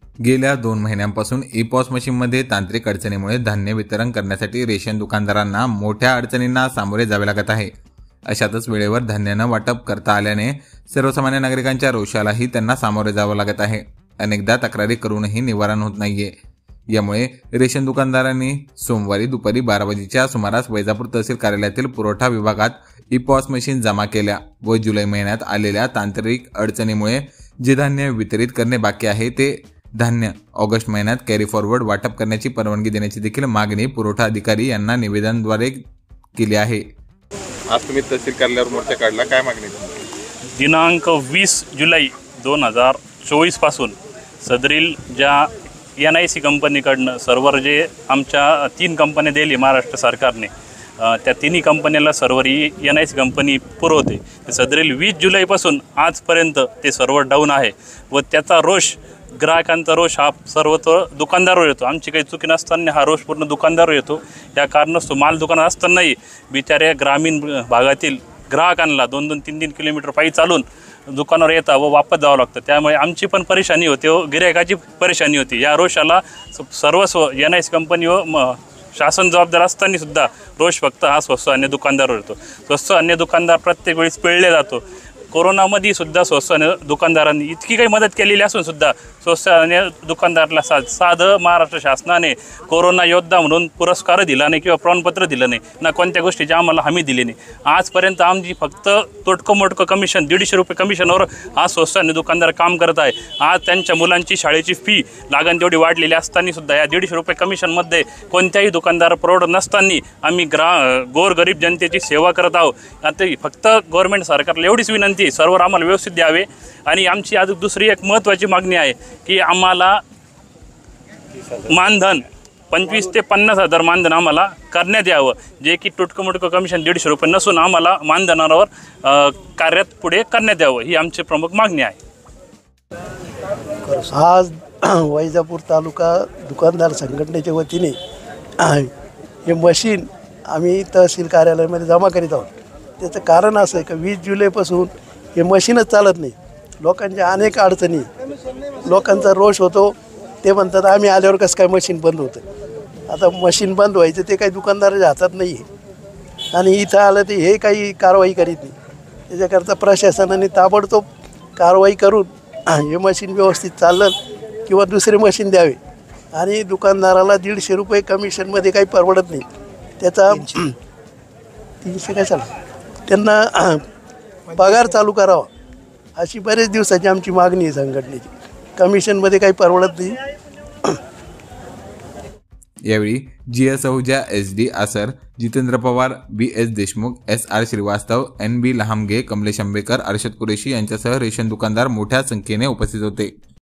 गेल्या 2 महिन्यांपासून ई-पॉस मशीनमध्ये तांत्रिक अडचणीमुळे धान्य वितरण करण्यासाठी रेशन दुकानदारांना मोठ्या अडचणींना सामोरे जावे लागत आहे। अशातच वेळेवर धान्य न वाटप करता आल्याने सर्वसामान्य नागरिकांच्या रोषालाही त्यांना सामोरे जावे लागत आहे। अनेकदा तक्रारी करूनही निवारण होत नाहीये। यामुळे रेशन दुकानदारांनी सोमवारी दुपारी 12 वाजेच्या सुमारास वैजापूर तहसील कार्यालयातील पुरवठा विभागात ई-पॉस मशीन जमा केल्या व जुलै महिन्यात आलेल्या तांत्रिक अडचणीमुळे जे धान्य वितरित करणे बाकी आहे ते धान्य ऑगस्ट महिन्यात कॅरी फॉरवर्ड वाटप करण्याची परवानगी देण्याची देखील मागणी पुरवठा अधिकारी यांना निवेदनाद्वारे केली आहे। आज तुम्ही तहसील कार्यालयावर मोर्चा काढला, काय मागणी? दिनांक 20 जुलै 2024 पासून सदरील ज्या NIC कंपनीकडनं सर्व्हर जे आमच्या 3 कंपन्या दिली महाराष्ट्र सरकारने, त्या तिन्ही कंपन्याला सर्व्हर NIC कंपनी पुरवते। सदरील 20 जुलैपासून आजपर्यंत ते सर्व्हर डाऊन आहे व त्याचा रोष, ग्राहकांचा रोष हा सर्वत्र दुकानदारावर येतो। आमची काही चुकी नसताना हा रोष पूर्ण दुकानदारावर येतो। या कारणास्तव माल दुकानात असतानाही बिचाऱ्या ग्रामीण भागातील ग्राहकांना 2-2, 3-3 किलोमीटर पायी चालून दुकानावर येता व वापस जावं लागतं। त्यामुळे आमची पण परेशानी होते व गिरायकाची परेशानी होती। या रोषाला सर्वस्व NIC कंपनी व शासन जबाबदार असताना सुद्धा रोष फक्त हा स्वस्त अन्य दुकानदारावर येतो। स्वस्त अन्य दुकानदार प्रत्येक वेळेस पिळले जातो। कोरोनामध्ये सुद्धा स्वस्त अन्य दुकानदारांनी इतकी काही मदत केलेली असून सुद्धा स्वस्त अन्य दुकानदाराला साधं महाराष्ट्र शासनाने कोरोना योद्धा म्हणून पुरस्कार दिला नाही किंवा प्रमाणपत्र दिलं नाही, ना कोणत्या गोष्टीची आम्हाला हमी दिली नाही। आजपर्यंत आमची फक्त तोटकं मोटकं कमिशन 150 रुपये कमिशनवर हा स्वस्त अन्य दुकानदार काम करत आहे। आज त्यांच्या मुलांची शाळेची फी लागण तेवढी वाढलेली असताना सुद्धा या 150 रुपये कमिशनमध्ये कोणत्याही दुकानदार परवडत नसताना आम्ही गोरगरीब जनतेची सेवा करत आहोत। आता फक्त गव्हर्नमेंट सरकारला एवढीच विनंती, सर्व्हर आम्हाला व्यवस्थित द्यावे। आणि आमची आज दुसरी एक महत्त्वाची मागणी आहे की आम्हाला मानधन 25 ते 50 हजार मानधन आम्हाला करण्यात यावं, जे की तुटकं मोटकं कमिशन 150 रुपये नसून आम्हाला मानधनावर कार्यात पुढे करण्यात यावं, ही आमची प्रमुख मागणी आहे। आज वैजापूर तालुका दुकानदार संघटनेच्या वतीने हे मशीन आम्ही तहसील कार्यालयामध्ये जमा करीत आहोत। त्याचं कारण असं आहे की 20 जुलैपासून हे मशीनच चालत नाही। लोकांच्या अनेक अडचणी, लोकांचा रोष होतो। ते म्हणतात आम्ही आल्यावर कसं काय मशीन बंद होतं। आता मशीन बंद व्हायचं ते काही दुकानदाराच्या हातात नाही आहे आणि इथं आलं ते हे काही कारवाई करीत नाही। त्याच्याकरता प्रशासनाने ताबडतोब कारवाई करून हे मशीन व्यवस्थित चाललं किंवा दुसरे मशीन द्यावे आणि दुकानदाराला 150 रुपये कमिशनमध्ये काही परवडत नाही। त्याचा 300 काय चालू त्यांना पगार चालू करावा, अशी बरेच दिवसाची आमची मागणी आहे संघटनेची। कमिशनमध्ये काही परवडत नाही। यावेळी GS Ahuja, SD आसर, Jitendra Pawar, BS Deshmukh, SR Srivastava, NB Lahamge, Kamlesh Ambekar, Arshad Qureshi यांच्यासह रेशन दुकानदार मोठ्या संख्येने उपस्थित होते।